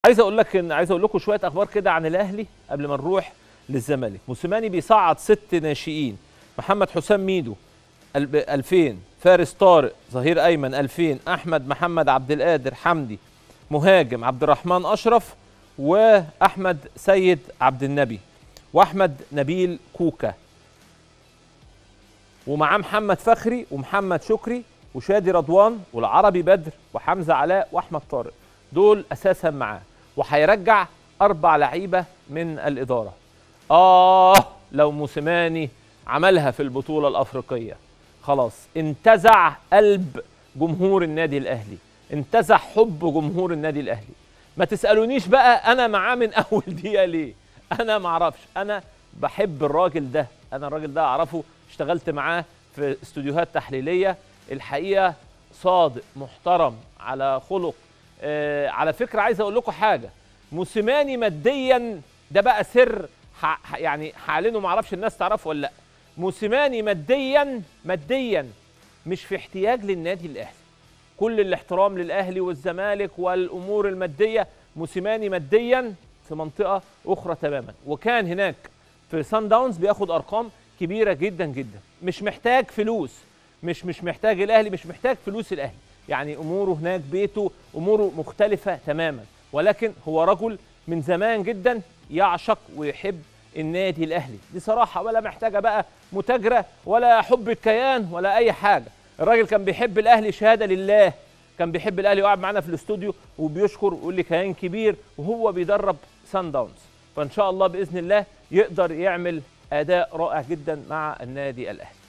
عايز اقول لكم شويه اخبار كده عن الاهلي قبل ما نروح للزمالك. موسيماني بيصعد 6 ناشئين: محمد حسام ميدو 2000، فارس طارق ظهير ايمن 2000، احمد محمد عبد القادر حمدي مهاجم، عبد الرحمن اشرف واحمد سيد عبد النبي واحمد نبيل كوكا، ومعاه محمد فخري ومحمد شكري وشادي رضوان والعربي بدر وحمزه علاء واحمد طارق. دول اساسا معاه، وهيرجع 4 لعيبه من الاداره. لو موسيماني عملها في البطوله الافريقيه خلاص انتزع قلب جمهور النادي الاهلي، انتزع حب جمهور النادي الاهلي. ما تسالونيش بقى انا معاه من اول دقيقه ليه، انا ما اعرفش، انا بحب الراجل ده، انا الراجل ده اعرفه، اشتغلت معاه في استوديوهات تحليليه، الحقيقه صادق محترم على خلق. على فكره عايز اقول لكم حاجه، موسيماني ماديا ده بقى سر يعني هعلنه، ما اعرفش الناس تعرفه ولا لا. موسيماني ماديا مش في احتياج للنادي الاهلي، كل الاحترام للاهلي والزمالك والامور الماديه، موسيماني ماديا في منطقه اخرى تماما، وكان هناك في سان داونز بياخد ارقام كبيره جدا جدا، مش محتاج فلوس، مش محتاج الاهلي، مش محتاج فلوس الاهلي، يعني اموره هناك بيته اموره مختلفه تماما، ولكن هو رجل من زمان جدا يعشق ويحب النادي الاهلي، دي صراحه، ولا محتاجه بقى متاجره ولا حب الكيان ولا اي حاجه. الراجل كان بيحب الاهلي شهاده لله، كان بيحب الاهلي وقعد معانا في الاستوديو وبيشكر ويقول لي كيان كبير وهو بيدرب سان داونز، فان شاء الله باذن الله يقدر يعمل اداء رائع جدا مع النادي الاهلي.